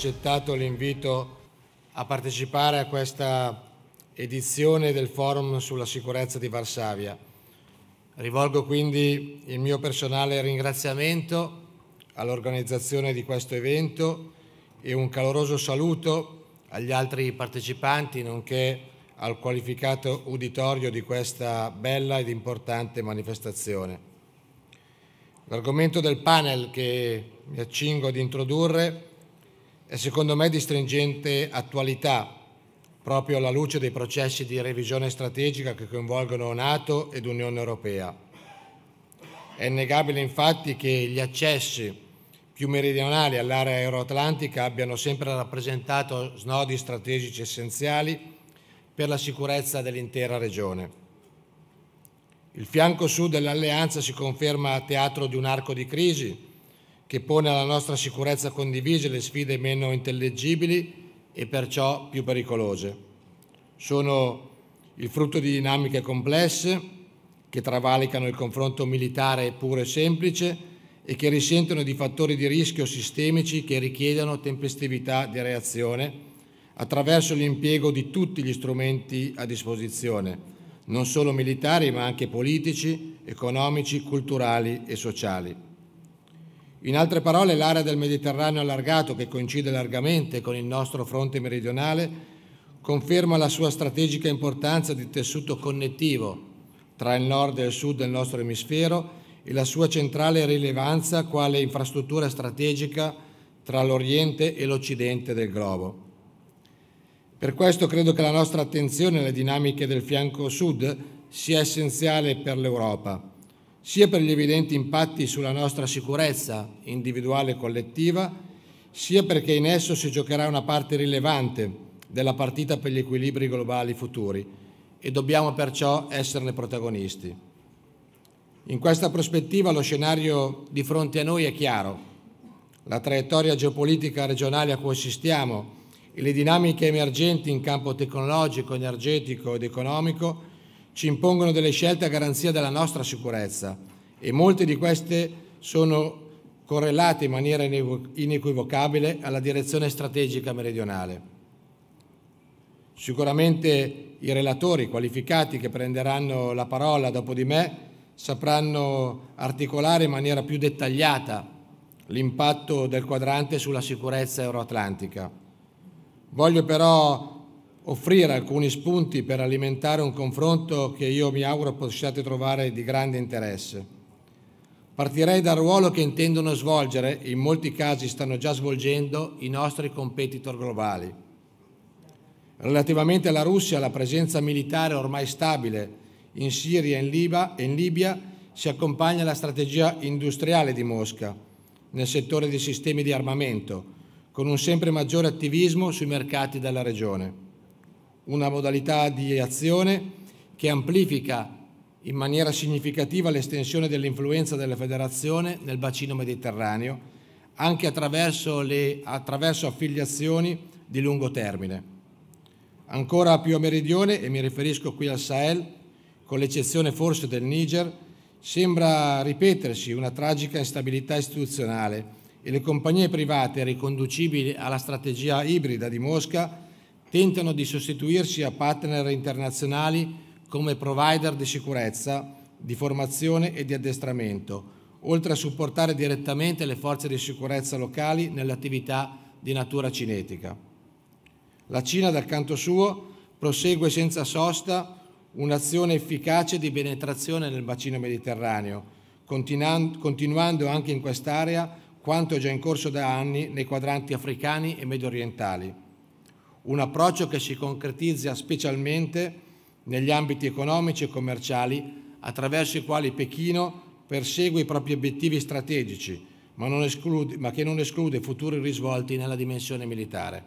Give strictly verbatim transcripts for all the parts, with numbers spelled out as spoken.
accettato l'invito a partecipare a questa edizione del Forum sulla sicurezza di Varsavia. Rivolgo quindi il mio personale ringraziamento all'organizzazione di questo evento e un caloroso saluto agli altri partecipanti, nonché al qualificato uditorio di questa bella ed importante manifestazione. L'argomento del panel che mi accingo ad introdurre è secondo me di stringente attualità, proprio alla luce dei processi di revisione strategica che coinvolgono NATO ed Unione Europea. È innegabile infatti che gli accessi più meridionali all'area euroatlantica abbiano sempre rappresentato snodi strategici essenziali per la sicurezza dell'intera regione. Il fianco sud dell'alleanza si conferma teatro di un arco di crisi che pone alla nostra sicurezza condivisa le sfide meno intellegibili e perciò più pericolose. Sono il frutto di dinamiche complesse che travalicano il confronto militare puro e semplice e che risentono di fattori di rischio sistemici che richiedono tempestività di reazione attraverso l'impiego di tutti gli strumenti a disposizione, non solo militari ma anche politici, economici, culturali e sociali. In altre parole, l'area del Mediterraneo allargato, che coincide largamente con il nostro fronte meridionale, conferma la sua strategica importanza di tessuto connettivo tra il nord e il sud del nostro emisfero e la sua centrale rilevanza quale infrastruttura strategica tra l'Oriente e l'Occidente del globo. Per questo credo che la nostra attenzione alle dinamiche del fianco sud sia essenziale per l'Europa, sia per gli evidenti impatti sulla nostra sicurezza individuale e collettiva, sia perché in esso si giocherà una parte rilevante della partita per gli equilibri globali futuri e dobbiamo perciò esserne protagonisti. In questa prospettiva lo scenario di fronte a noi è chiaro. La traiettoria geopolitica regionale a cui assistiamo e le dinamiche emergenti in campo tecnologico, energetico ed economico ci impongono delle scelte a garanzia della nostra sicurezza e molte di queste sono correlate in maniera inequivocabile alla direzione strategica meridionale. Sicuramente i relatori qualificati che prenderanno la parola dopo di me sapranno articolare in maniera più dettagliata l'impatto del quadrante sulla sicurezza euroatlantica. Voglio però offrire alcuni spunti per alimentare un confronto che io mi auguro possiate trovare di grande interesse. Partirei dal ruolo che intendono svolgere, e in molti casi stanno già svolgendo, i nostri competitor globali. Relativamente alla Russia, la presenza militare ormai stabile in Siria e in, Liba, e in Libia si accompagna alla strategia industriale di Mosca nel settore dei sistemi di armamento, con un sempre maggiore attivismo sui mercati della regione. Una modalità di azione che amplifica in maniera significativa l'estensione dell'influenza della Federazione nel bacino mediterraneo, anche attraverso, le, attraverso affiliazioni di lungo termine. Ancora più a meridione, e mi riferisco qui al Sahel, con l'eccezione forse del Niger, sembra ripetersi una tragica instabilità istituzionale e le compagnie private riconducibili alla strategia ibrida di Mosca tentano di sostituirsi a partner internazionali come provider di sicurezza, di formazione e di addestramento, oltre a supportare direttamente le forze di sicurezza locali nelle attività di natura cinetica. La Cina, dal canto suo, prosegue senza sosta un'azione efficace di penetrazione nel bacino mediterraneo, continuando anche in quest'area quanto è già in corso da anni nei quadranti africani e mediorientali. Un approccio che si concretizza specialmente negli ambiti economici e commerciali attraverso i quali Pechino persegue i propri obiettivi strategici, ma, non esclude, ma che non esclude futuri risvolti nella dimensione militare.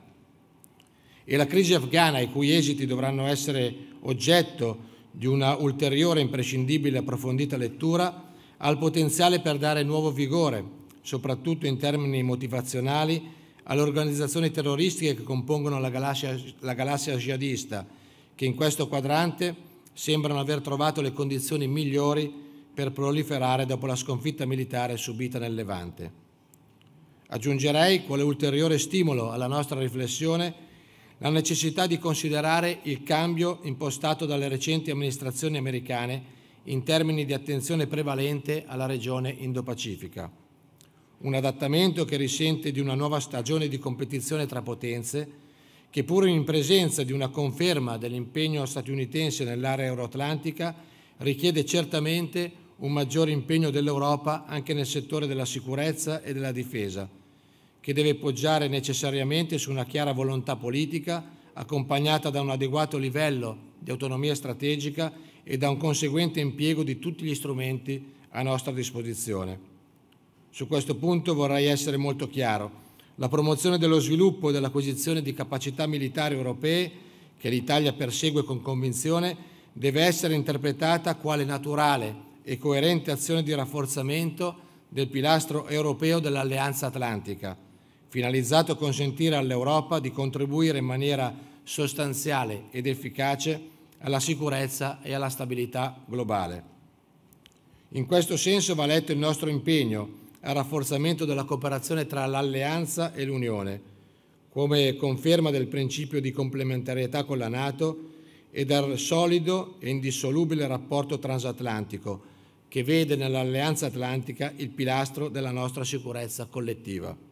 E la crisi afghana, i cui esiti dovranno essere oggetto di una ulteriore imprescindibile e approfondita lettura, ha il potenziale per dare nuovo vigore, soprattutto in termini motivazionali, alle organizzazioni terroristiche che compongono la galassia, la galassia jihadista, che in questo quadrante sembrano aver trovato le condizioni migliori per proliferare dopo la sconfitta militare subita nel Levante. Aggiungerei, quale ulteriore stimolo alla nostra riflessione, la necessità di considerare il cambio impostato dalle recenti amministrazioni americane in termini di attenzione prevalente alla regione Indo-Pacifica. Un adattamento che risente di una nuova stagione di competizione tra potenze, che pur in presenza di una conferma dell'impegno statunitense nell'area euroatlantica, richiede certamente un maggiore impegno dell'Europa anche nel settore della sicurezza e della difesa, che deve poggiare necessariamente su una chiara volontà politica, accompagnata da un adeguato livello di autonomia strategica e da un conseguente impiego di tutti gli strumenti a nostra disposizione. Su questo punto vorrei essere molto chiaro. La promozione dello sviluppo e dell'acquisizione di capacità militari europee, che l'Italia persegue con convinzione, deve essere interpretata quale naturale e coerente azione di rafforzamento del pilastro europeo dell'Alleanza Atlantica, finalizzato a consentire all'Europa di contribuire in maniera sostanziale ed efficace alla sicurezza e alla stabilità globale. In questo senso va letto il nostro impegno al rafforzamento della cooperazione tra l'Alleanza e l'Unione, come conferma del principio di complementarietà con la NATO e del solido e indissolubile rapporto transatlantico, che vede nell'Alleanza Atlantica il pilastro della nostra sicurezza collettiva.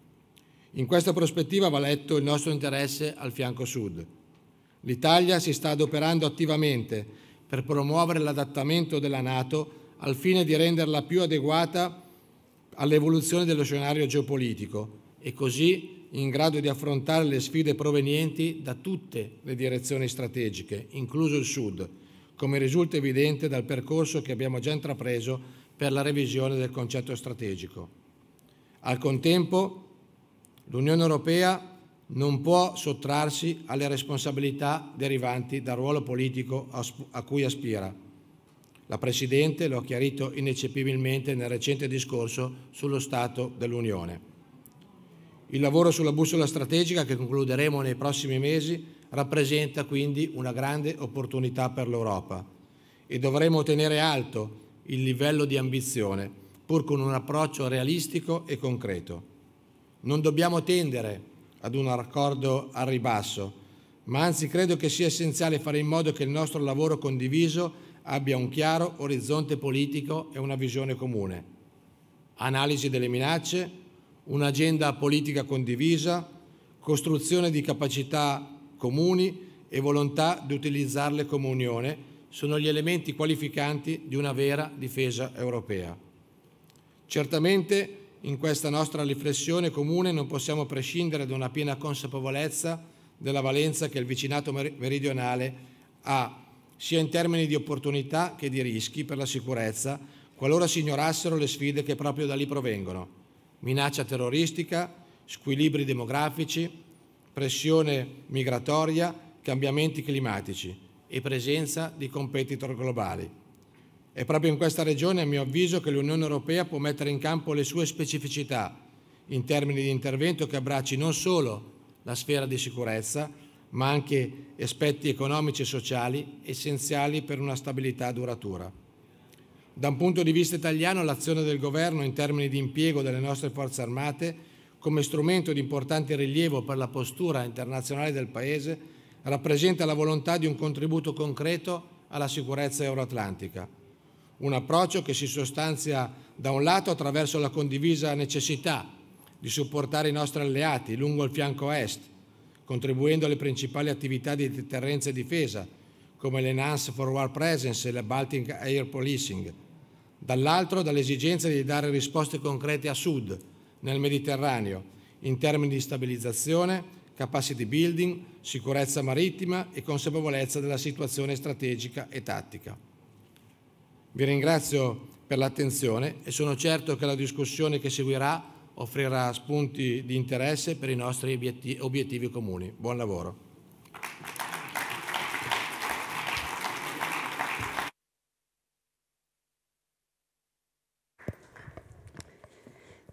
In questa prospettiva va letto il nostro interesse al fianco sud. L'Italia si sta adoperando attivamente per promuovere l'adattamento della NATO al fine di renderla più adeguata all'evoluzione dello scenario geopolitico e così in grado di affrontare le sfide provenienti da tutte le direzioni strategiche, incluso il Sud, come risulta evidente dal percorso che abbiamo già intrapreso per la revisione del concetto strategico. Al contempo, l'Unione Europea non può sottrarsi alle responsabilità derivanti dal ruolo politico a cui aspira. La Presidente lo ha chiarito ineccepibilmente nel recente discorso sullo Stato dell'Unione. Il lavoro sulla bussola strategica, che concluderemo nei prossimi mesi, rappresenta quindi una grande opportunità per l'Europa e dovremo tenere alto il livello di ambizione, pur con un approccio realistico e concreto. Non dobbiamo tendere ad un raccordo al ribasso, ma anzi credo che sia essenziale fare in modo che il nostro lavoro condiviso abbia un chiaro orizzonte politico e una visione comune. Analisi delle minacce, un'agenda politica condivisa, costruzione di capacità comuni e volontà di utilizzarle come Unione sono gli elementi qualificanti di una vera difesa europea. Certamente in questa nostra riflessione comune non possiamo prescindere da una piena consapevolezza della valenza che il vicinato meridionale ha, sia in termini di opportunità che di rischi per la sicurezza, qualora si ignorassero le sfide che proprio da lì provengono: minaccia terroristica, squilibri demografici, pressione migratoria, cambiamenti climatici e presenza di competitor globali. È proprio in questa regione, a mio avviso, che l'Unione Europea può mettere in campo le sue specificità in termini di intervento che abbracci non solo la sfera di sicurezza, ma anche aspetti economici e sociali essenziali per una stabilità duratura. Da un punto di vista italiano, l'azione del Governo in termini di impiego delle nostre forze armate come strumento di importante rilievo per la postura internazionale del Paese rappresenta la volontà di un contributo concreto alla sicurezza euroatlantica. Un approccio che si sostanzia da un lato attraverso la condivisa necessità di supportare i nostri alleati lungo il fianco est, contribuendo alle principali attività di deterrenza e difesa, come l'Enhanced Forward Presence e la Baltic Air Policing. Dall'altro, dall'esigenza di dare risposte concrete a sud, nel Mediterraneo, in termini di stabilizzazione, capacity building, sicurezza marittima e consapevolezza della situazione strategica e tattica. Vi ringrazio per l'attenzione e sono certo che la discussione che seguirà offrirà spunti di interesse per i nostri obiettivi comuni. Buon lavoro.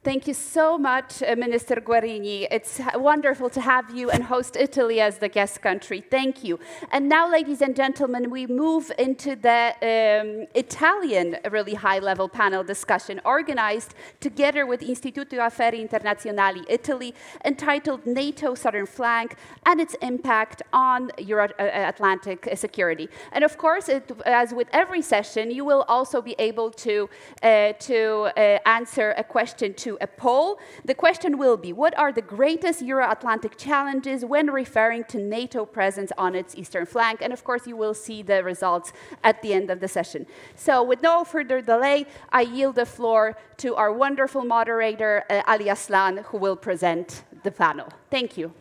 Thank you so much, uh, Minister Guarini. It's wonderful to have you and host Italy as the guest country. Thank you. And now, ladies and gentlemen, we move into the um, Italian really high-level panel discussion organized together with Istituto Affari Internazionali Italy, entitled NATO Southern Flank and its impact on Euro-Atlantic security. And of course, it, as with every session, you will also be able to, uh, to uh, answer a question to a poll. The question will be, what are the greatest Euro-Atlantic challenges when referring to NATO presence on its eastern flank? And of course, you will see the results at the end of the session. So with no further delay, I yield the floor to our wonderful moderator, uh, Ali Aslan, who will present the panel. Thank you.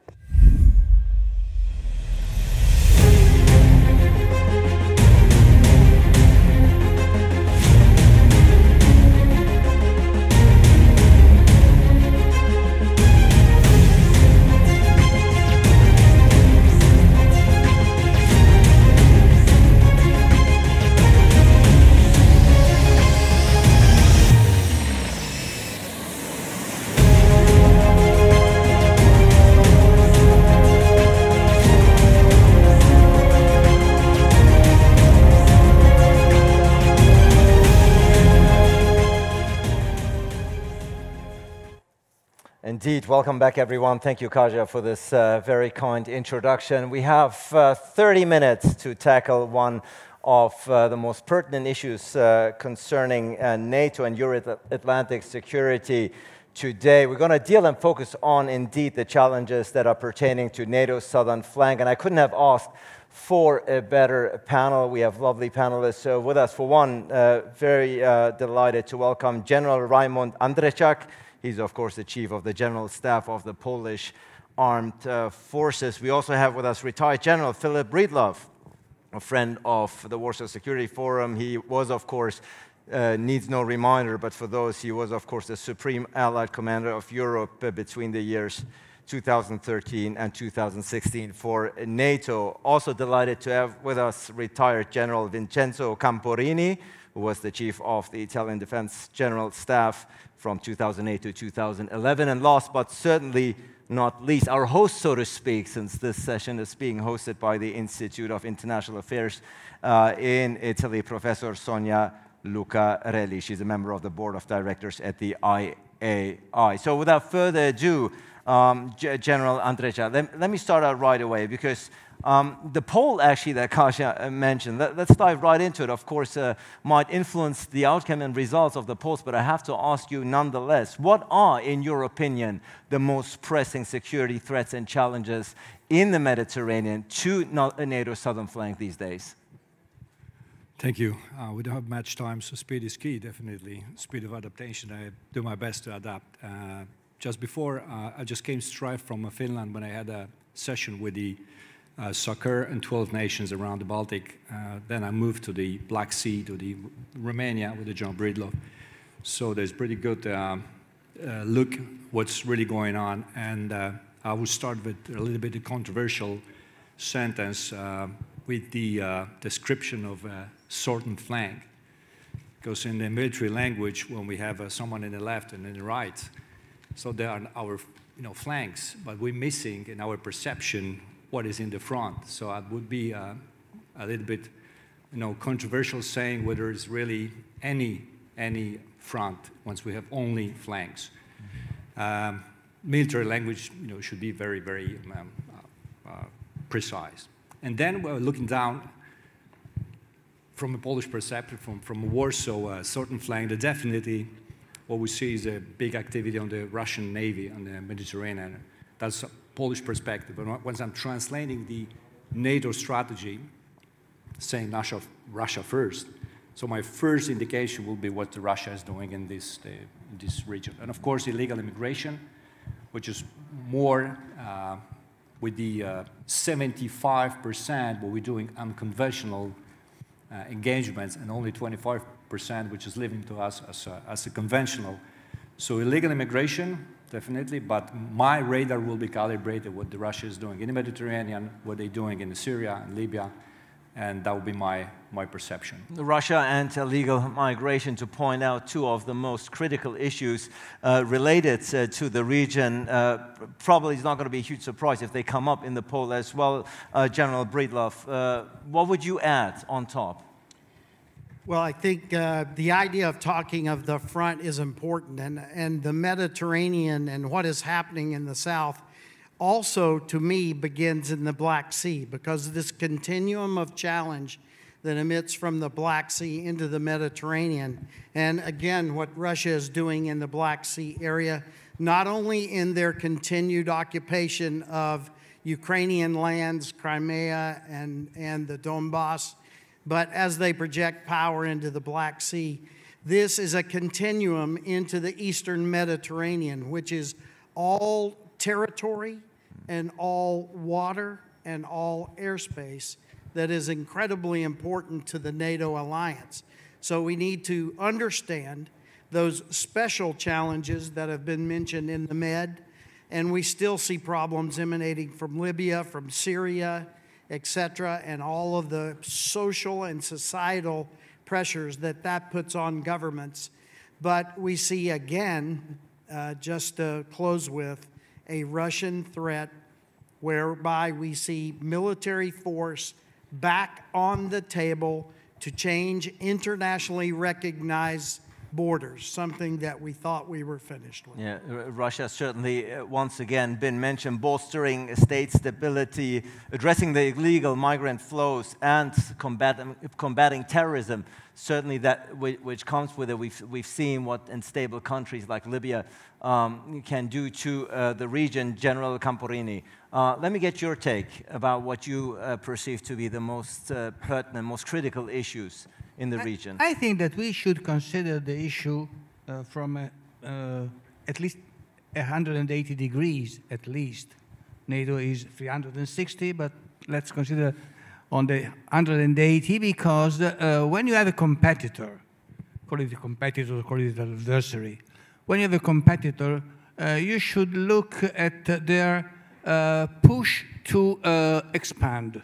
Indeed. Welcome back, everyone. Thank you, Kaja, for this uh, very kind introduction. We have uh, thirty minutes to tackle one of uh, the most pertinent issues uh, concerning uh, NATO and Euro-Atlantic security today. We're going to deal and focus on, indeed, the challenges that are pertaining to NATO's southern flank. And I couldn't have asked for a better panel. We have lovely panelists uh, with us. For one, uh, very uh, delighted to welcome General Raimund Andrzejczak. He's, of course, the chief of the General Staff of the Polish Armed uh, Forces. We also have with us retired General Philip Breedlove, a friend of the Warsaw Security Forum. He was, of course, uh, needs no reminder, but for those, he was, of course, the Supreme Allied Commander of Europe uh, between the years two thousand thirteen and two thousand sixteen for NATO. Also delighted to have with us retired General Vincenzo Camporini, who was the chief of the Italian Defense General Staff from two thousand eight to two thousand eleven. And last but certainly not least, our host, so to speak, since this session is being hosted by the Institute of International Affairs uh, in Italy, Professor Sonia Lucarelli. She's a member of the board of directors at the I A I. So without further ado, um, G General Andrzejczak, let, let me start out right away, because Um, the poll, actually, that Kasia mentioned, let, let's dive right into it, of course, uh, might influence the outcome and results of the polls, but I have to ask you nonetheless, what are, in your opinion, the most pressing security threats and challenges in the Mediterranean to NATO's southern flank these days? Thank you. Uh, we don't have much time, so speed is key, definitely. Speed of adaptation. I do my best to adapt. Uh, just before, uh, I just came straight from Finland when I had a session with the Uh, soccer and twelve nations around the Baltic. Uh, then I moved to the Black Sea, to the Romania with the General Breedlove. So there's pretty good uh, uh, look what's really going on. And uh, I will start with a little bit of controversial sentence uh, with the uh, description of a certain flank. Because in the military language, when we have uh, someone in the left and in the right, so they are our you know, flanks, but we're missing in our perception what is in the front. So it would be uh, a little bit, you know, controversial saying whether it's really any any front once we have only flanks. Mm-hmm. um, military language, you know, should be very, very um, uh, uh, precise. And then we're looking down from a Polish perspective, from from Warsaw, a uh, certain flank. That definitely, what we see is a big activity on the Russian Navy on the Mediterranean. That's Polish perspective. And once I'm translating the NATO strategy, saying Russia, Russia first, so my first indication will be what Russia is doing in this, uh, in this region. And of course, illegal immigration, which is more uh, with the seventy-five percent uh, what we're doing unconventional uh, engagements, and only twenty-five percent which is living to us as a, as a conventional. So illegal immigration, definitely, but my radar will be calibrated what the Russia is doing in the Mediterranean, what they're doing in Syria and Libya, and that will be my, my perception. Russia and illegal migration, to point out two of the most critical issues uh, related uh, to the region. Uh, probably it's not going to be a huge surprise if they come up in the poll as well. Uh, General Breedlove, uh, what would you add on top? Well, I think uh, the idea of talking of the front is important, and, and the Mediterranean and what is happening in the south also, to me, begins in the Black Sea, because this continuum of challenge that emits from the Black Sea into the Mediterranean. And again, what Russia is doing in the Black Sea area, not only in their continued occupation of Ukrainian lands, Crimea and, and the Donbass, but as they project power into the Black Sea, this is a continuum into the Eastern Mediterranean, which is all territory and all water and all airspace that is incredibly important to the NATO alliance. So we need to understand those special challenges that have been mentioned in the Med, and we still see problems emanating from Libya, from Syria, et cetera, and all of the social and societal pressures that that puts on governments. But we see again, uh, just to close with, a Russian threat whereby we see military force back on the table to change internationally recognized borders, something that we thought we were finished with. Yeah, Russia certainly uh, once again been mentioned, bolstering state stability, addressing the illegal migrant flows, and combating, combating terrorism. Certainly that which comes with it. We've, we've seen what unstable countries like Libya um, can do to uh, the region. General Camporini, uh, let me get your take about what you uh, perceive to be the most uh, pertinent, most critical issues in the I, region. I think that we should consider the issue uh, from a, uh, at least one hundred eighty degrees, at least. NATO is three hundred sixty, but let's consider on the one hundred eighty, because uh, when you have a competitor, call it a competitor, call it an adversary, when you have a competitor, uh, you should look at their uh, push to uh, expand.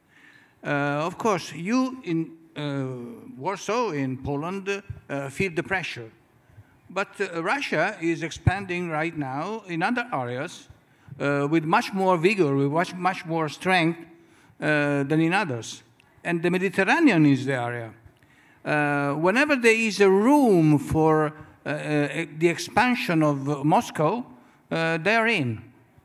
Uh, of course, you in uh, Warsaw, in Poland, uh, feel the pressure. But uh, Russia is expanding right now in other areas uh, with much more vigor, with much, much more strength uh, than in others. And the Mediterranean is the area. Uh, whenever there is a room for uh, uh, the expansion of uh, Moscow, uh, they're in.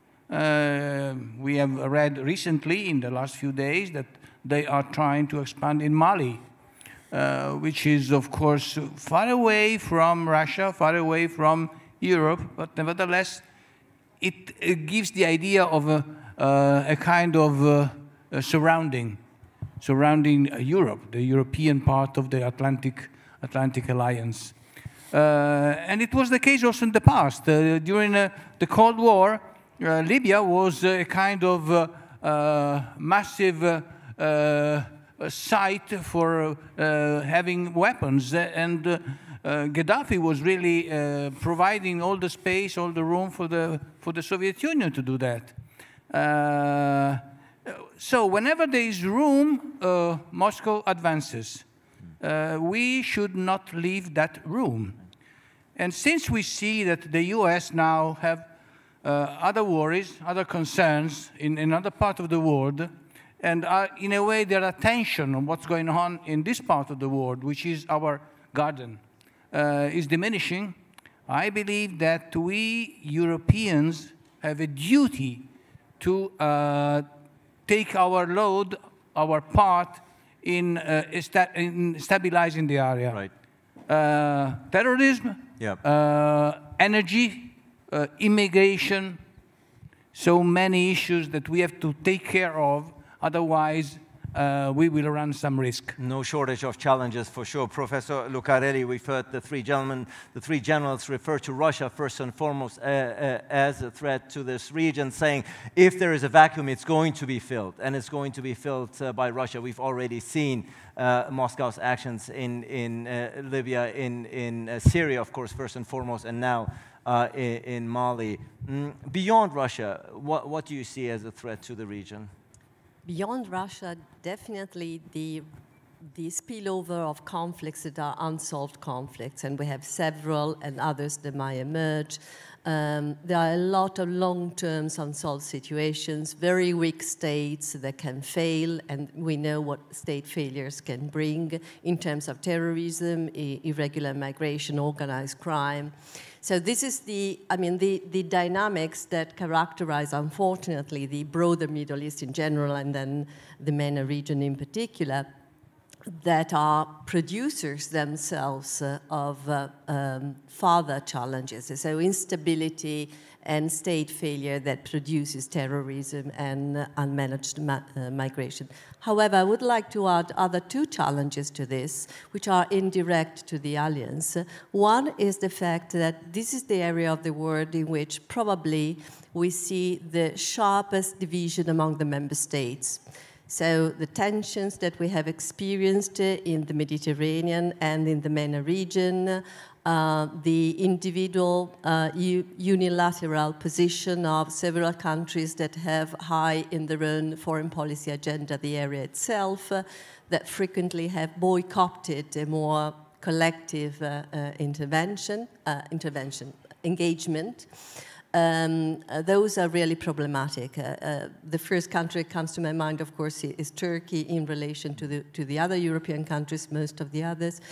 Uh, we have read recently, in the last few days, that they are trying to expand in Mali, uh, which is, of course, far away from Russia, far away from Europe, but nevertheless, it, it gives the idea of a, uh, a kind of uh, a surrounding, surrounding uh, Europe, the European part of the Atlantic, Atlantic Alliance. Uh, and it was the case also in the past. Uh, during uh, the Cold War, uh, Libya was a kind of uh, uh, massive uh, uh, site for uh, having weapons, and uh, uh, Gaddafi was really uh, providing all the space, all the room for the, for the Soviet Union to do that. Uh, so whenever there is room, uh, Moscow advances. Uh, we should not leave that room. And since we see that the U S now have uh, other worries, other concerns in another part of the world, and are, in a way, their attention on what's going on in this part of the world, which is our garden, uh, is diminishing, I believe that we Europeans have a duty to uh, take our load, our part, in, uh, in stabilizing the area. Right. Uh, terrorism, yep. uh, energy, uh, immigration, so many issues that we have to take care of, otherwise uh, we will run some risk. No shortage of challenges for sure. Professor Lucarelli, we've heard the three gentlemen, the three generals refer to Russia first and foremost uh, uh, as a threat to this region, saying if there is a vacuum, it's going to be filled, and it's going to be filled uh, by Russia. We've already seen uh, Moscow's actions in, in uh, Libya, in, in uh, Syria, of course, first and foremost, and now uh, in, in Mali. Mm, beyond Russia, what, what do you see as a threat to the region? Beyond Russia, definitely the the spillover of conflicts that are unsolved conflicts, and we have several and others that might emerge. Um, there are a lot of long-term unsolved situations, very weak states that can fail, and we know what state failures can bring in terms of terrorism, irregular migration, organized crime. So this is the, I mean, the, the dynamics that characterize, unfortunately, the broader Middle East in general, and then the MENA region in particular, that are producers themselves uh, of uh, um, further challenges. So instability and state failure that produces terrorism and uh, unmanaged ma uh, migration. However, I would like to add other two challenges to this, which are indirect to the alliance. One is the fact that this is the area of the world in which probably we see the sharpest division among the member states. So the tensions that we have experienced in the Mediterranean and in the MENA region, uh, the individual uh, unilateral position of several countries that have high in their own foreign policy agenda the area itself, uh, that frequently have boycotted a more collective uh, uh, intervention, uh, intervention, engagement. Um, uh, those are really problematic. Uh, uh, the first country that comes to my mind, of course, is Turkey in relation to the, to the other European countries, most of the others.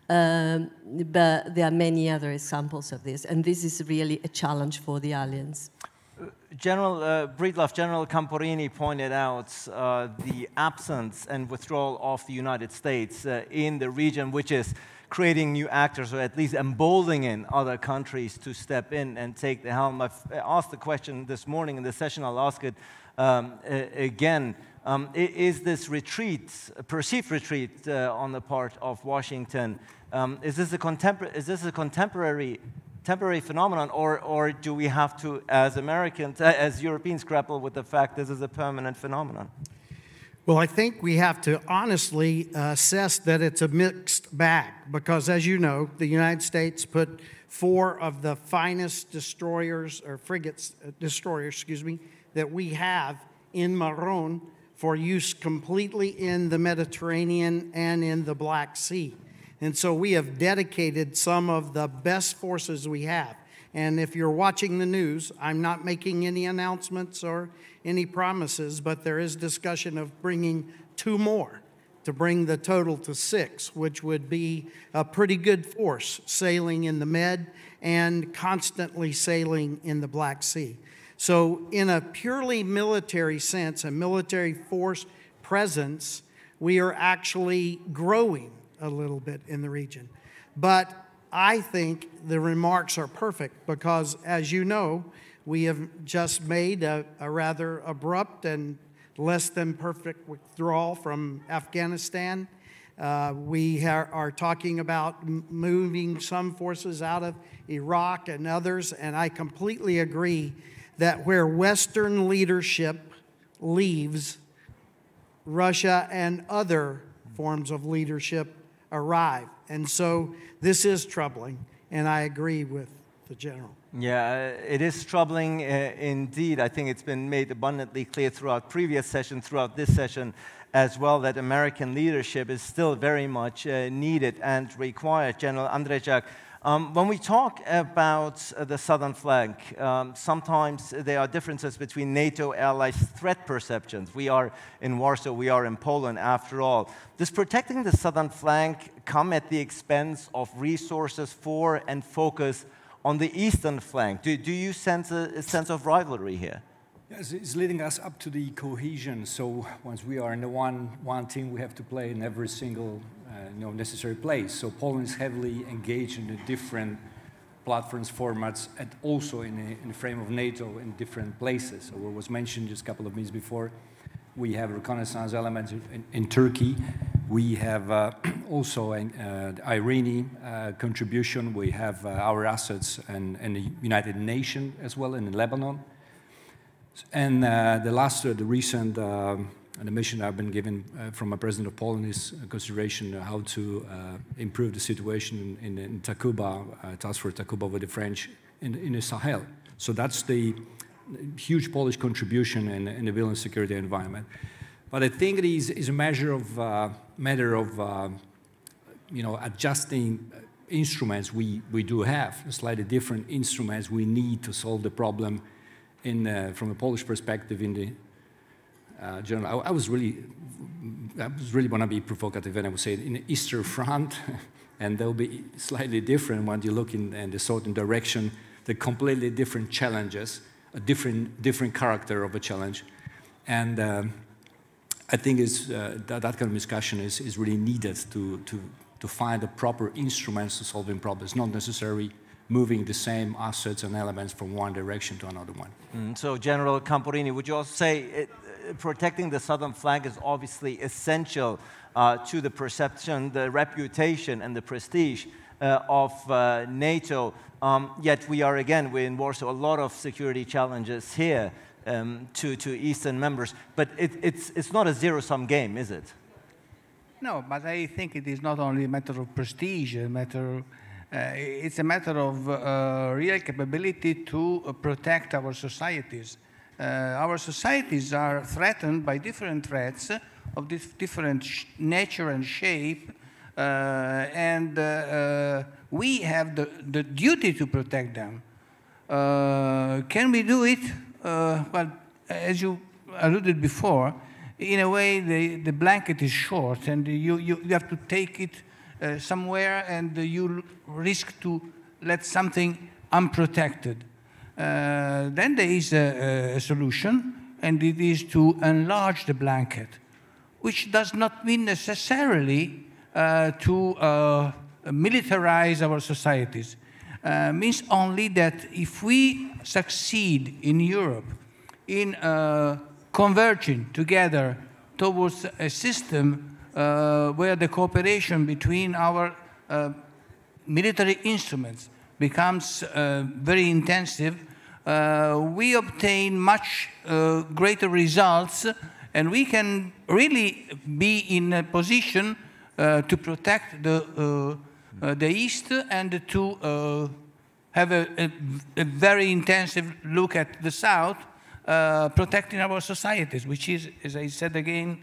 Um, but there are many other examples of this, and this is really a challenge for the alliance. General uh, Breedlove, General Camporini pointed out uh, the absence and withdrawal of the United States uh, in the region, which is creating new actors, or at least emboldening other countries to step in and take the helm. I've asked the question this morning in the session, I'll ask it um, again. Um, is this retreat, a perceived retreat uh, on the part of Washington, um, is this a, contempor is this a contemporary temporary phenomenon, or, or do we have to, as Americans, as Europeans, grapple with the fact this is a permanent phenomenon? Well, I think we have to honestly assess that it's a mixed bag, because as you know, the United States put four of the finest destroyers, or frigates, uh, destroyers, excuse me, that we have in Maron for use completely in the Mediterranean and in the Black Sea. And so we have dedicated some of the best forces we have. And if you're watching the news, I'm not making any announcements or any promises, but there is discussion of bringing two more to bring the total to six, which would be a pretty good force sailing in the Med and constantly sailing in the Black Sea. So in a purely military sense, a military force presence, we are actually growing a little bit in the region. But I think the remarks are perfect because, as you know, we have just made a, a rather abrupt and less than perfect withdrawal from Afghanistan. Uh, we are, are talking about m moving some forces out of Iraq and others, and I completely agree that where Western leadership leaves, Russia and other forms of leadership arrive. And so this is troubling, and I agree with the General. Yeah, it is troubling uh, indeed. I think it's been made abundantly clear throughout previous sessions, throughout this session as well, that American leadership is still very much uh, needed and required. General Andrzejczak, um, when we talk about uh, the southern flank, um, sometimes there are differences between NATO allies' threat perceptions. We are in Warsaw, we are in Poland, after all. Does protecting the southern flank come at the expense of resources for and focus on the eastern flank? Do, do you sense a, a sense of rivalry here? Yes, it's leading us up to the cohesion. So once we are in the one, one team, we have to play in every single uh, you know, necessary place. So Poland is heavily engaged in the different platforms, formats, and also in, a, in the frame of NATO in different places. So what was mentioned just a couple of minutes before, we have reconnaissance elements in, in Turkey. We have uh, also an uh, Iranian uh, contribution. We have uh, our assets in, in the United Nations as well, in Lebanon. And uh, the last, uh, the recent uh, the mission I've been given uh, from a president of Poland is consideration how to uh, improve the situation in, in, in Takuba, uh, task force Takuba with the French in, in the Sahel. So that's the huge Polish contribution in, in the civilian security environment. But I think it is, is a measure of, uh, matter of uh, you know, adjusting instruments we, we do have, slightly different instruments we need to solve the problem in, uh, from a Polish perspective in the uh, general. I, I was really, I was really want to be provocative, and I would say in the Eastern Front, and they'll be slightly different when you look in, in the southern direction, the completely different challenges, a different, different character of a challenge. And um, I think is, uh, that, that kind of discussion is, is really needed to, to, to find the proper instruments to solving problems, not necessarily moving the same assets and elements from one direction to another one. Mm, so, General Camporini, would you also say it, uh, protecting the southern flank is obviously essential uh, to the perception, the reputation, and the prestige uh, of uh, NATO? Um, yet we are, again, we're in Warsaw, a lot of security challenges here um, to, to Eastern members. But it, it's, it's not a zero-sum game, is it? No, but I think it is not only a matter of prestige, a matter, uh, it's a matter of uh, real capability to uh, protect our societies. Uh, our societies are threatened by different threats of dif different sh nature and shape, uh, and uh, uh, we have the, the duty to protect them. Uh, can we do it? Uh, well, as you alluded before, in a way, the, the blanket is short, and you, you, you have to take it uh, somewhere, and you risk to let something unprotected. Uh, then there is a, a solution, and it is to enlarge the blanket, which does not mean necessarily uh, to uh, militarize our societies. Uh, means only that if we succeed in Europe in uh, converging together towards a system uh, where the cooperation between our uh, military instruments becomes uh, very intensive, uh, we obtain much uh, greater results, and we can really be in a position uh, to protect the, uh, uh, the East and to uh, have a, a, a very intensive look at the South, Uh, protecting our societies, which is, as I said again,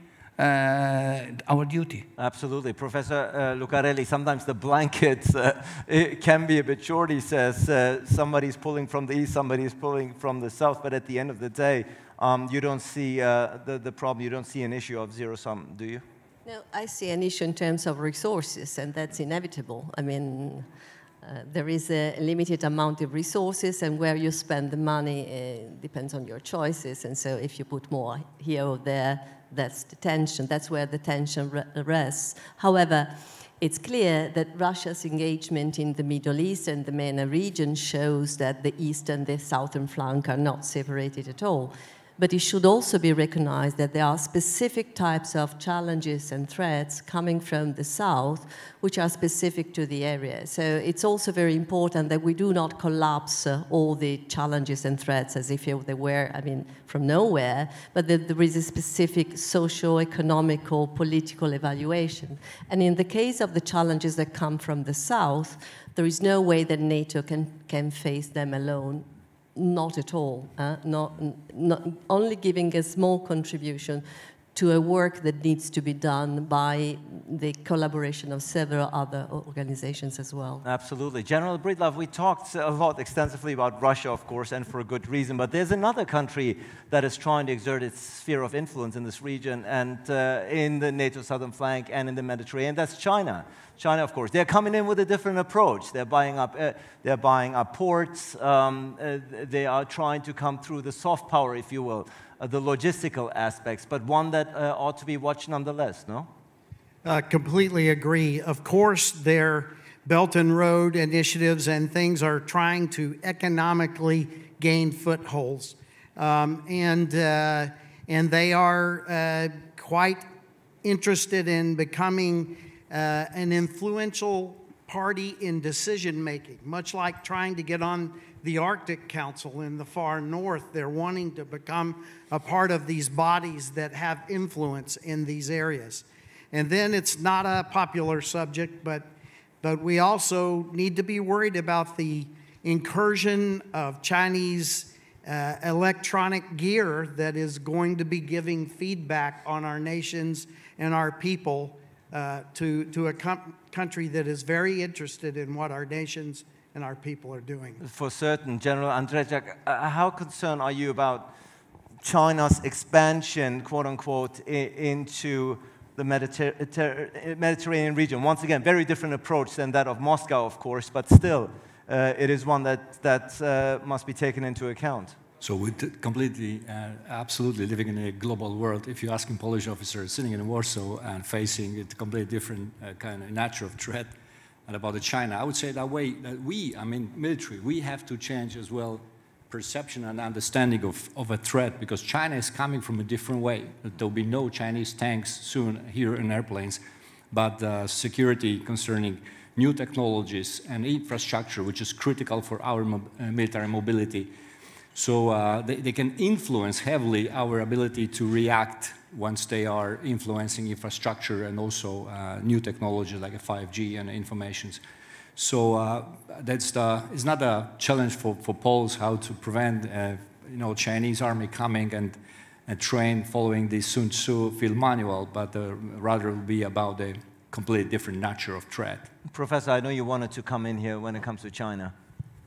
uh, our duty. Absolutely. Professor uh, Lucarelli, sometimes the blankets uh, it can be a bit short, he says. Uh, somebody's pulling from the east, somebody's pulling from the south, but at the end of the day, um, you don't see uh, the, the problem, you don't see an issue of zero-sum, do you? No, I see an issue in terms of resources, and that's inevitable. I mean, Uh, there is a limited amount of resources, and where you spend the money uh, depends on your choices. And so if you put more here or there, that's the tension. That's where the tension re rests. However, it's clear that Russia's engagement in the Middle East and the MENA region shows that the east and the southern flank are not separated at all. But it should also be recognized that there are specific types of challenges and threats coming from the south, which are specific to the area. So it's also very important that we do not collapse uh, all the challenges and threats as if they were, I mean, from nowhere, but that there is a specific socio-economical, political evaluation. And in the case of the challenges that come from the south, there is no way that NATO can, can face them alone. Not at all, uh, not, not, only giving a small contribution to a work that needs to be done by the collaboration of several other organizations as well. Absolutely. General Breedlove, we talked a lot extensively about Russia, of course, and for a good reason, but there's another country that is trying to exert its sphere of influence in this region and uh, in the NATO southern flank and in the Mediterranean. That's China. China, of course, they're coming in with a different approach. They're buying up, uh, they're buying up ports. Um, uh, they are trying to come through the soft power, if you will, uh, the logistical aspects, but one that uh, ought to be watched nonetheless, no? Uh, completely agree. Of course, their Belt and Road initiatives and things are trying to economically gain footholds. Um, and, uh, and they are uh, quite interested in becoming uh, an influential party in decision-making, much like trying to get on the Arctic Council in the far north. They're wanting to become a part of these bodies that have influence in these areas. And then it's not a popular subject, but, but we also need to be worried about the incursion of Chinese uh, electronic gear that is going to be giving feedback on our nations and our people uh, to, to a country that is very interested in what our nations and our people are doing. For certain, General Andrzejczak, uh, how concerned are you about China's expansion, quote unquote, into the Mediter Mediterranean region? Once again, very different approach than that of Moscow, of course, but still, uh, it is one that, that uh, must be taken into account. So we're completely, uh, absolutely living in a global world. If you ask a Polish officer sitting in Warsaw and facing a completely different uh, kind of nature of threat, and about the China, I would say that way that we, I mean, military, we have to change as well perception and understanding of, of a threat, because China is coming from a different way. There will be no Chinese tanks soon here in airplanes, but uh, security concerning new technologies and infrastructure, which is critical for our mo uh, military mobility. So uh, they, they can influence heavily our ability to react once they are influencing infrastructure and also uh, new technology like five G and informations. So uh, that's the, it's not a challenge for, for Poles how to prevent uh, you know, Chinese army coming and, and train following the Sun Tzu field manual, but uh, rather it will be about a completely different nature of threat. Professor, I know you wanted to come in here when it comes to China.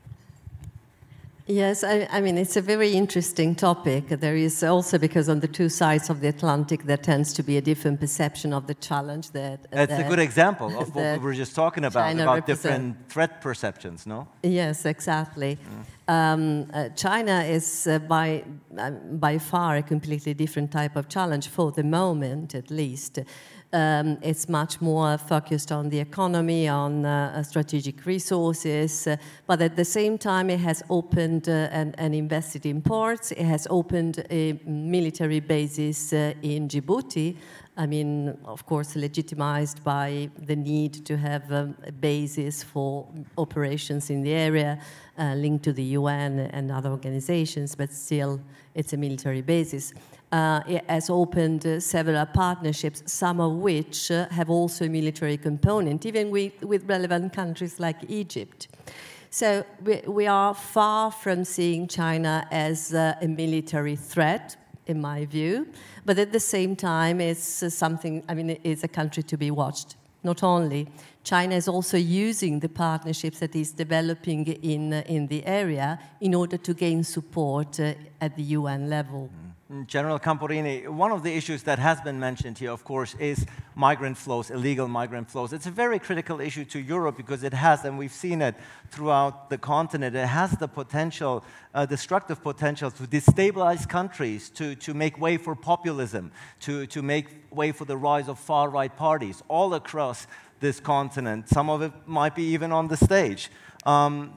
Yes, I, I mean, it's a very interesting topic. There is also, because on the two sides of the Atlantic, there tends to be a different perception of the challenge that... That's that a good example of what we were just talking about, China about represent. different threat perceptions, no? Yes, exactly. Mm. Um, uh, China is uh, by, uh, by far a completely different type of challenge, for the moment at least. Um, it's much more focused on the economy, on uh, strategic resources, uh, but at the same time it has opened uh, and, and invested in ports. It has opened a military bases uh, in Djibouti. I mean, of course, legitimized by the need to have um, a basis for operations in the area uh, linked to the U N and other organizations, but still it's a military basis. Uh, it has opened uh, several partnerships, some of which uh, have also a military component, even with, with relevant countries like Egypt. So we, we are far from seeing China as uh, a military threat, in my view, but at the same time it's uh, something, I mean, it's a country to be watched. Not only, China is also using the partnerships that is developing in, uh, in the area in order to gain support uh, at the U N level. Mm. General Camporini, one of the issues that has been mentioned here, of course, is migrant flows, illegal migrant flows. It's a very critical issue to Europe because it has, and we've seen it throughout the continent, it has the potential, uh, destructive potential to destabilize countries, to, to make way for populism, to, to make way for the rise of far-right parties all across this continent. Some of it might be even on the stage. Um,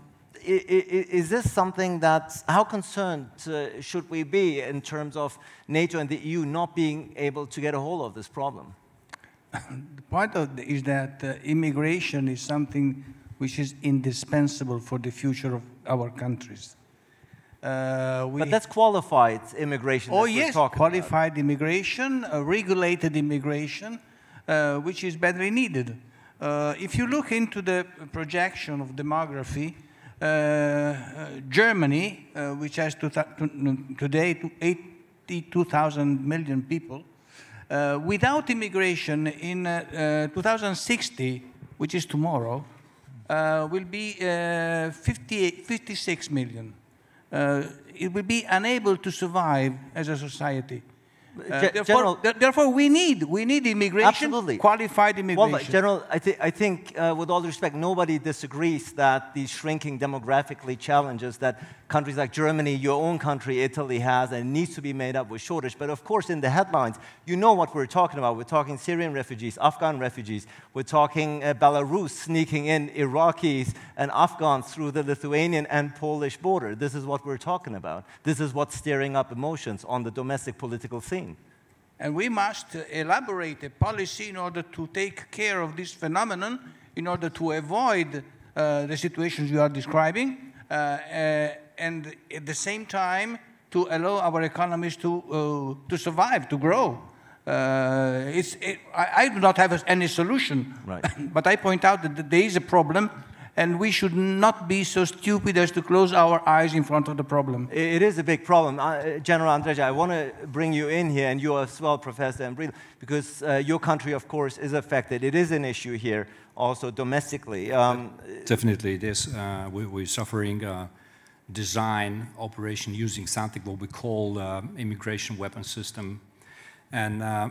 Is this something that, how concerned uh, should we be in terms of NATO and the E U not being able to get a hold of this problem? The point of the, is that uh, immigration is something which is indispensable for the future of our countries. Uh, we but that's qualified immigration. Oh that yes, we're talking qualified about. immigration, uh, regulated immigration, uh, which is badly needed. Uh, if you look into the projection of demography, Uh, uh, Germany, uh, which has to to today to eighty-two thousand million people, uh, without immigration in uh, uh, two thousand sixty, which is tomorrow, uh, will be uh, fifty-eight, fifty-six million. Uh, it will be unable to survive as a society. Uh, therefore, General, therefore, we need we need immigration, absolutely. qualified immigration. Well, General, I, th I think, uh, with all due respect, nobody disagrees that these shrinking demographically challenges that countries like Germany, your own country, Italy has, and needs to be made up with shortage. But of course, in the headlines, you know what we're talking about. We're talking Syrian refugees, Afghan refugees. We're talking uh, Belarus sneaking in Iraqis and Afghans through the Lithuanian and Polish border. This is what we're talking about. This is what's stirring up emotions on the domestic political scene. And we must uh, elaborate a policy in order to take care of this phenomenon, in order to avoid uh, the situations you are describing, uh, uh, and at the same time to allow our economies to, uh, to survive, to grow. Uh, it's, it, I, I do not have any solution, right. but I point out that there is a problem, and we should not be so stupid as to close our eyes in front of the problem. It is a big problem. Uh, General Andrej, I want to bring you in here, and you as well, Professor Embreedel, because uh, your country, of course, is affected. It is an issue here, also domestically. Um, Definitely it is. Uh, we, we're suffering uh, design operation using something what we call uh, immigration weapon system. And uh,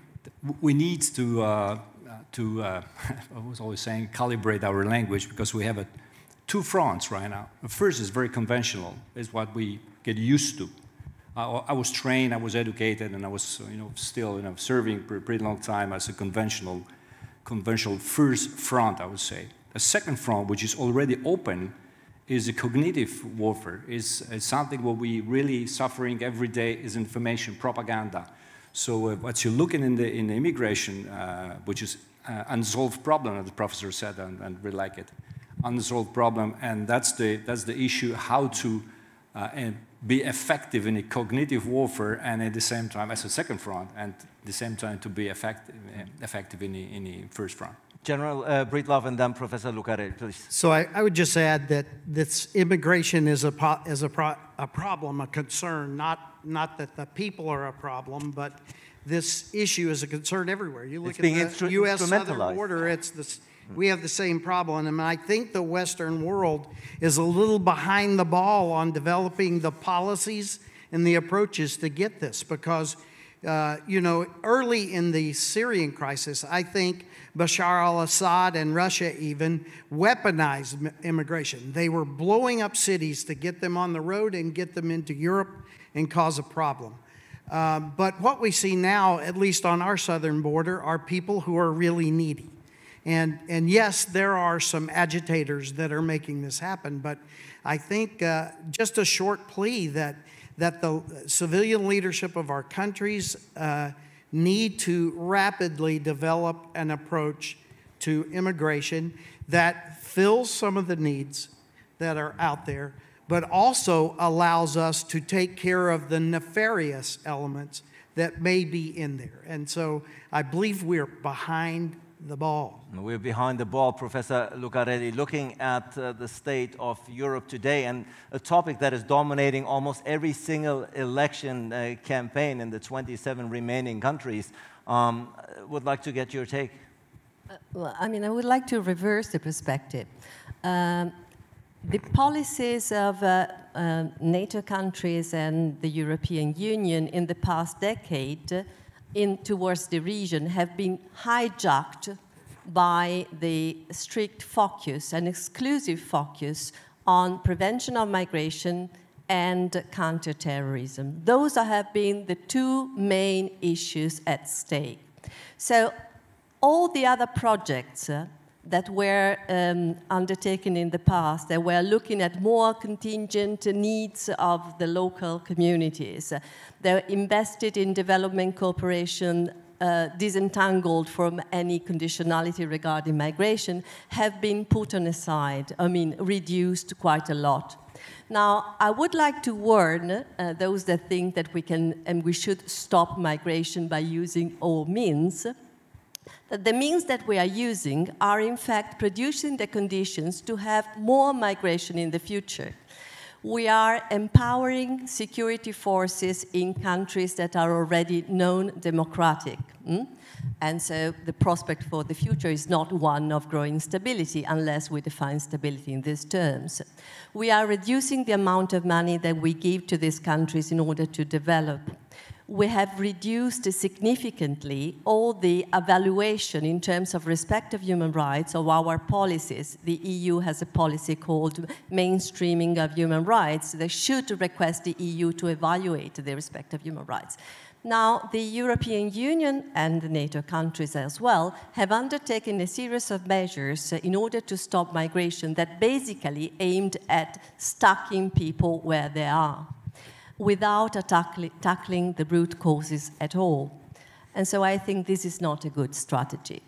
we need to, uh, to uh, I was always saying, calibrate our language, because we have a, two fronts right now. The first is very conventional, is what we get used to. Uh, I was trained, I was educated, and I was you know, still you know, serving for a pretty long time as a conventional, conventional first front, I would say. The second front, which is already open, is a cognitive warfare, is, is something what we really suffering every day is information, propaganda. So uh, what you're looking in the, in the immigration, uh, which is uh, unsolved problem, as the professor said, and, and we like it, unsolved problem, and that's the, that's the issue, how to uh, be effective in a cognitive warfare, and at the same time, as a second front, and at the same time to be effective, effective in, the, in the first front. General uh, Breedlove and then Professor Lucarelli, please. So I, I would just add that this immigration is a, po is a, pro a problem, a concern, not, not that the people are a problem, but this issue is a concern everywhere. You look it's at the U S southern border, it's this, we have the same problem. And I think the Western world is a little behind the ball on developing the policies and the approaches to get this, because Uh, you know, early in the Syrian crisis, I think Bashar al-Assad and Russia even weaponized immigration. They were blowing up cities to get them on the road and get them into Europe and cause a problem. Uh, but what we see now, at least on our southern border, are people who are really needy. And, and yes, there are some agitators that are making this happen, but I think uh, just a short plea that that the civilian leadership of our countries uh, need to rapidly develop an approach to immigration that fills some of the needs that are out there, but also allows us to take care of the nefarious elements that may be in there. And so I believe we're behind the ball. We're behind the ball, Professor Lucarelli, looking at uh, the state of Europe today, and a topic that is dominating almost every single election uh, campaign in the twenty-seven remaining countries. Um, would like to get your take. Uh, well, I mean, I would like to reverse the perspective. Um, the policies of uh, uh, NATO countries and the European Union in the past decade in towards the region have been hijacked by the strict focus, an exclusive focus on prevention of migration and counterterrorism. Those have been the two main issues at stake. So all the other projects uh, that were um, undertaken in the past, that were looking at more contingent needs of the local communities. They're invested in development cooperation, uh, disentangled from any conditionality regarding migration, have been put on aside, I mean, reduced quite a lot. Now, I would like to warn uh, those that think that we can and we should stop migration by using all means, that the means that we are using are in fact producing the conditions to have more migration in the future. We are empowering security forces in countries that are already known democratic. Mm? And so the prospect for the future is not one of growing stability unless we define stability in these terms. We are reducing the amount of money that we give to these countries in order to develop. We have reduced significantly all the evaluation in terms of respect of human rights of our policies. The E U has a policy called mainstreaming of human rights. They should request the E U to evaluate the respect of human rights. Now, the European Union and the NATO countries as well have undertaken a series of measures in order to stop migration that basically aimed at stacking people where they are, without tackling the root causes at all. And so I think this is not a good strategy.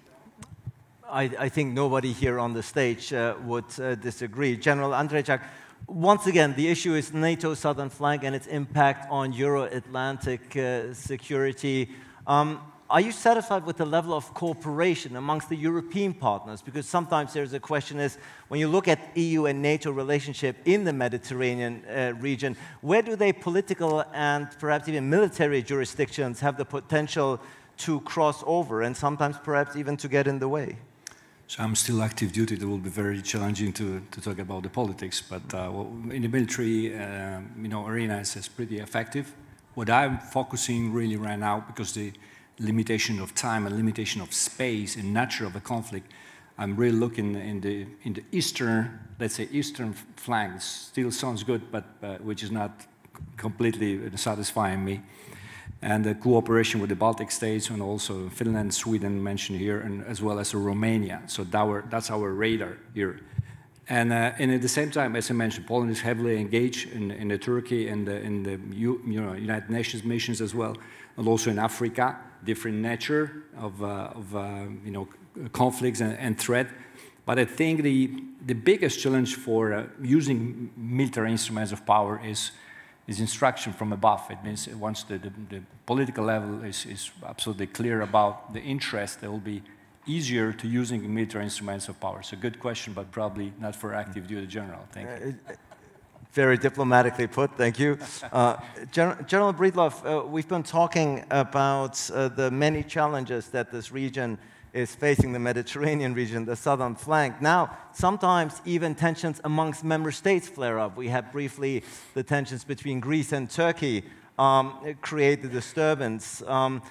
I, I think nobody here on the stage uh, would uh, disagree. General Andrejčák, once again, the issue is NATO's southern flank and its impact on Euro-Atlantic uh, security. Um, are you satisfied with the level of cooperation amongst the European partners? Because sometimes there's a question is, when you look at E U and NATO relationship in the Mediterranean uh, region, where do they political and perhaps even military jurisdictions have the potential to cross over and sometimes perhaps even to get in the way? So I'm still active duty. It will be very challenging to, to talk about the politics, but uh, well, in the military uh, you know, arena is pretty effective. What I'm focusing really right now, because the limitation of time and limitation of space and nature of a conflict, I'm really looking in the, in the eastern, let's say eastern flank. Still sounds good, but uh, which is not completely satisfying me. And the cooperation with the Baltic states and also Finland, Sweden mentioned here, and as well as Romania. So that our, that's our radar here. And, uh, and at the same time, as I mentioned, Poland is heavily engaged in, in the Turkey and the, in the you know, United Nations missions as well, and also in Africa, different nature of, uh, of uh, you know, conflicts and, and threat. But I think the, the biggest challenge for uh, using military instruments of power is is instruction from above. It means once the, the, the political level is, is absolutely clear about the interest, it will be easier to using military instruments of power. So good question, but probably not for active duty general. Thank you. Uh, very diplomatically put, thank you. Uh, Gen General Breedlove, uh, we've been talking about uh, the many challenges that this region is facing, the Mediterranean region, the southern flank. Now, sometimes even tensions amongst member states flare up. We had briefly the tensions between Greece and Turkey um, create the disturbance. Um,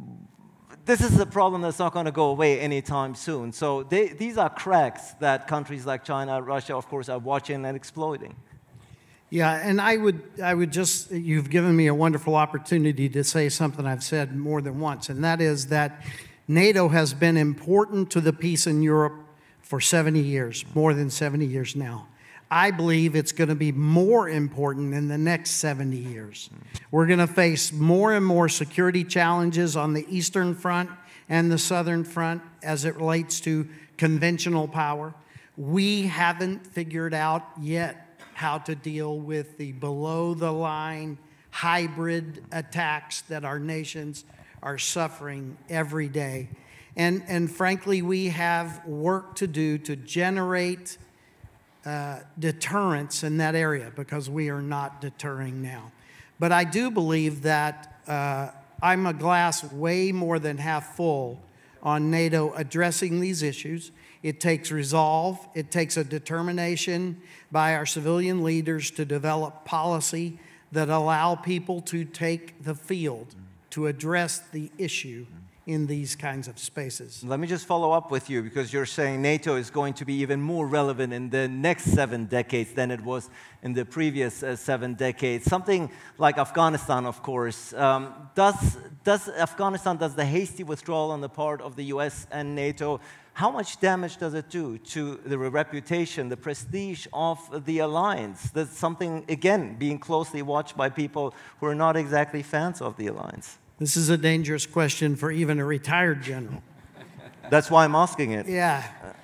this is a problem that's not going to go away anytime soon. So they, these are cracks that countries like China, Russia, of course, are watching and exploiting. Yeah, and I would, I would just, you've given me a wonderful opportunity to say something I've said more than once, and that is that NATO has been important to the peace in Europe for seventy years, more than seventy years now. I believe it's going to be more important in the next seventy years. We're going to face more and more security challenges on the Eastern Front and the Southern Front as it relates to conventional power. We haven't figured out yet how to deal with the below-the-line hybrid attacks that our nations are suffering every day. And, and frankly, we have work to do to generate uh, deterrence in that area because we are not deterring now. But I do believe that uh, I'm a glass way more than half full on NATO addressing these issues. It takes resolve. It takes a determination by our civilian leaders to develop policy that allow people to take the field to address the issue in these kinds of spaces. Let me just follow up with you, because you're saying NATO is going to be even more relevant in the next seven decades than it was in the previous uh, seven decades. Something like Afghanistan, of course. Um, does, does Afghanistan, does the hasty withdrawal on the part of the U S and NATO, how much damage does it do to the reputation, the prestige of the alliance? That's something, again, being closely watched by people who are not exactly fans of the alliance. This is a dangerous question for even a retired general. That's why I'm asking it. Yeah.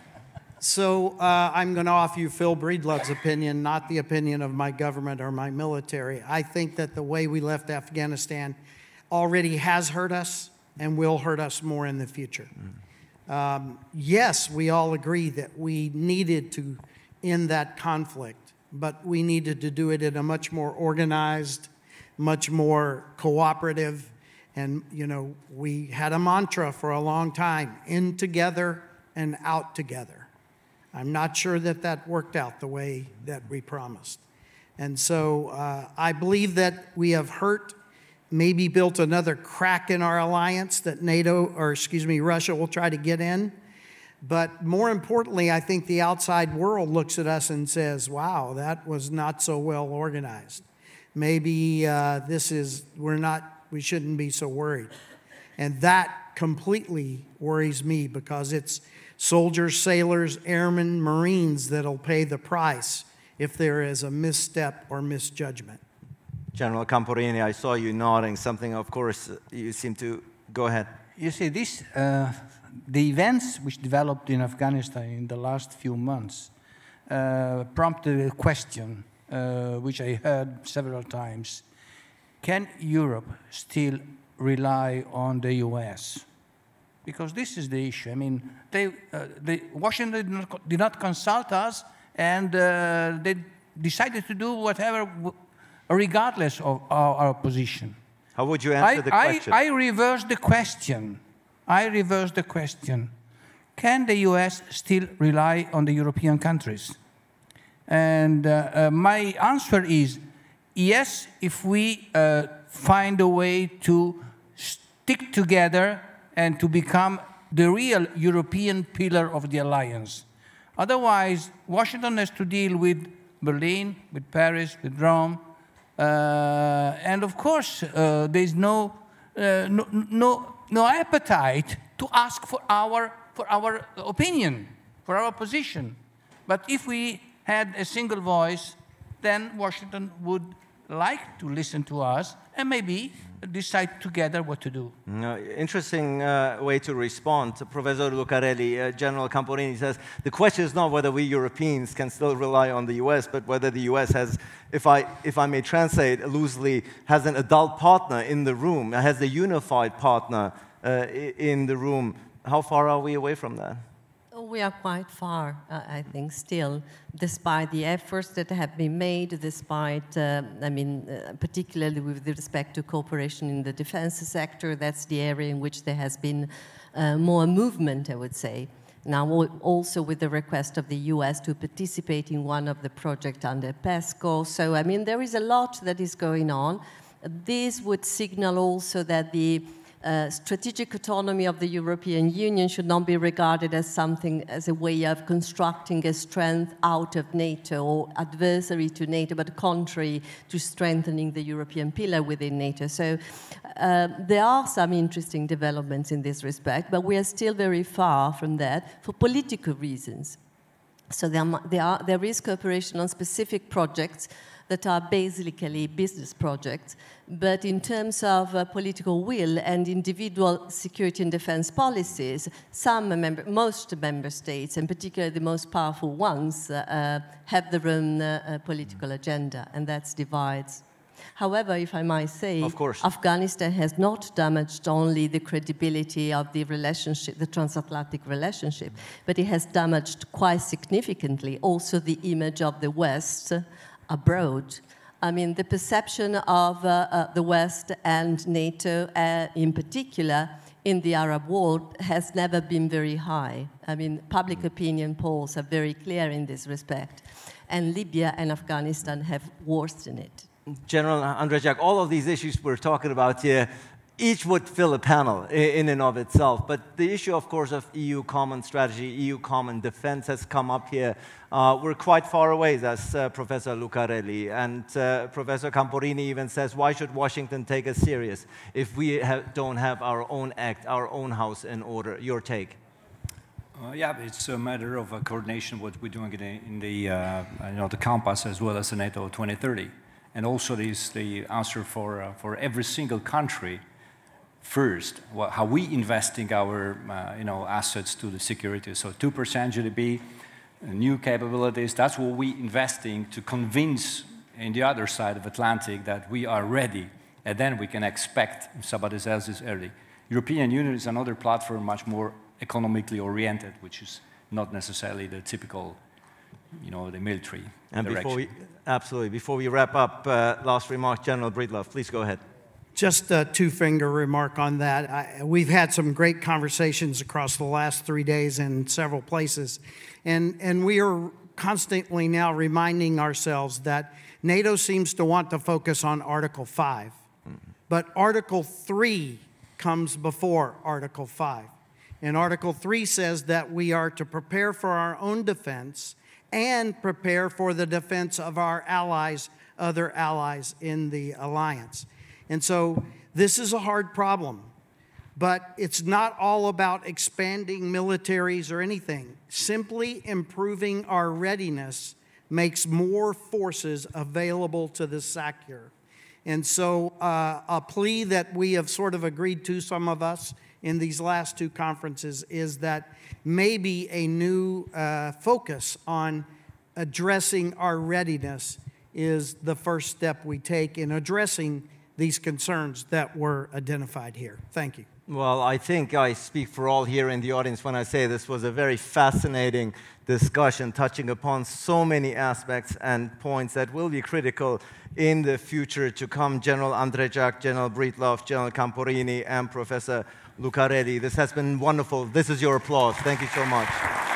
So uh, I'm going to offer you Phil Breedlove's opinion, not the opinion of my government or my military. I think that the way we left Afghanistan already has hurt us and will hurt us more in the future. Mm. Um, yes, we all agree that we needed to end that conflict, but we needed to do it in a much more organized, much more cooperative. And, you know, we had a mantra for a long time, in together and out together. I'm not sure that that worked out the way that we promised. And so uh, I believe that we have hurt, maybe built another crack in our alliance that NATO, or excuse me, Russia will try to get in. But more importantly, I think the outside world looks at us and says, wow, that was not so well organized. Maybe uh, this is, we're not, we shouldn't be so worried. And that completely worries me because it's soldiers, sailors, airmen, Marines that'll pay the price if there is a misstep or misjudgment. General Camporini, I saw you nodding something. Of course, you seem to go ahead. You see, this, uh, the events which developed in Afghanistan in the last few months uh, prompted a question, uh, which I heard several times. Can Europe still rely on the U S because this is the issue. I mean, they, uh, they, Washington did not, did not consult us, and uh, they decided to do whatever, regardless of our, our position. How would you answer I, the question? I, I reverse the question. I reverse the question. Can the U S still rely on the European countries? And uh, uh, my answer is yes, if we uh, find a way to stick together and to become the real European pillar of the alliance. Otherwise, Washington has to deal with Berlin, with Paris, with Rome, uh, and of course, uh, there's no, uh, no, no, no appetite to ask for our, for our opinion, for our position. But if we had a single voice, then Washington would like to listen to us and maybe decide together what to do. No, interesting uh, way to respond. Professor Lucarelli, uh, General Camporini says, the question is not whether we Europeans can still rely on the U S, but whether the U S has, if I, if I may translate loosely, has an adult partner in the room, has a unified partner uh, in the room. How far are we away from that? We are quite far, uh, I think, still, despite the efforts that have been made, despite, uh, I mean, uh, particularly with respect to cooperation in the defense sector. That's the area in which there has been uh, more movement, I would say. Now, also with the request of the U S to participate in one of the projects under PESCO. So, I mean, there is a lot that is going on. This would signal also that the Uh, strategic autonomy of the European Union should not be regarded as something, as a way of constructing a strength out of NATO or adversary to NATO, but contrary to strengthening the European pillar within NATO. So uh, there are some interesting developments in this respect, but we are still very far from that for political reasons. So there, there, are, there is cooperation on specific projects that are basically business projects, but in terms of uh, political will and individual security and defense policies, some member, most member states, and particularly the most powerful ones, uh, uh, have their own uh, uh, political agenda, and that divides. However, if I might say, of course, Afghanistan has not damaged only the credibility of the relationship, the transatlantic relationship, but it has damaged quite significantly also the image of the West abroad. I mean, the perception of uh, uh, the West and NATO uh, in particular in the Arab world has never been very high. I mean, public opinion polls are very clear in this respect. And Libya and Afghanistan have worsened it. General Andrzejczak, all of these issues we're talking about here, each would fill a panel in and of itself. But the issue, of course, of E U common strategy, E U common defense has come up here. Uh, we're quite far away, as uh, Professor Lucarelli. And uh, Professor Camporini even says, why should Washington take us serious if we ha don't have our own act, our own house in order? Your take? Uh, yeah, it's a matter of uh, coordination, what we're doing in the, in the uh, you know, the Compass as well as the NATO twenty thirty. And also this, the answer for, uh, for every single country. First, what, how we investing our uh, you know, assets to the security. So two percent G D P, new capabilities, that's what we investing to convince in the other side of Atlantic that we are ready. And then we can expect if somebody else is early. European Union is another platform much more economically oriented, which is not necessarily the typical, you know, the military and direction. Before we, absolutely. Before we wrap up, uh, last remark, General Breedlove, please go ahead. Just a two-finger remark on that. I, we've had some great conversations across the last three days in several places, and, and we are constantly now reminding ourselves that NATO seems to want to focus on Article five, mm-hmm. but Article three comes before Article five. And Article three says that we are to prepare for our own defense and prepare for the defense of our allies, other allies in the alliance. And so this is a hard problem, but it's not all about expanding militaries or anything. Simply improving our readiness makes more forces available to the sector. And so uh, a plea that we have sort of agreed to, some of us, in these last two conferences is that maybe a new uh, focus on addressing our readiness is the first step we take in addressing these concerns that were identified here. Thank you. Well, I think I speak for all here in the audience when I say this was a very fascinating discussion touching upon so many aspects and points that will be critical in the future to come. General Andrzejczak, General Breedlove, General Camporini, and Professor Lucarelli. This has been wonderful. This is your applause. Thank you so much.